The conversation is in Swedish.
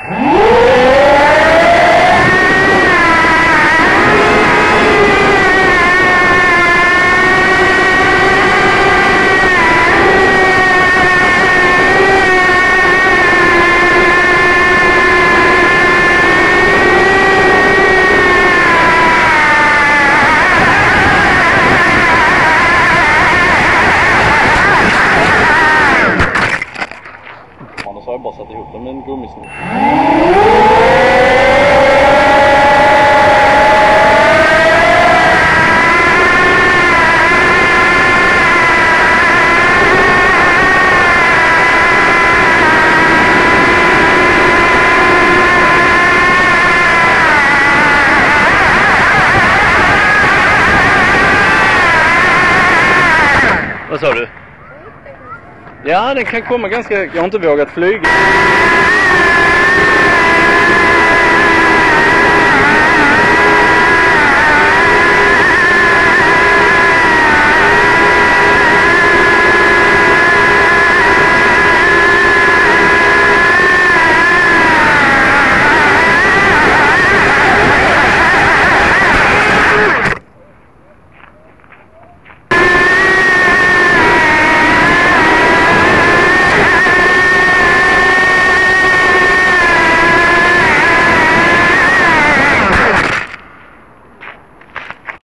Annars har jag bara satt ihop den med en gummisnodd. Vad sa du? Ja, den kan komma ganska... Jag har inte vågat flyga.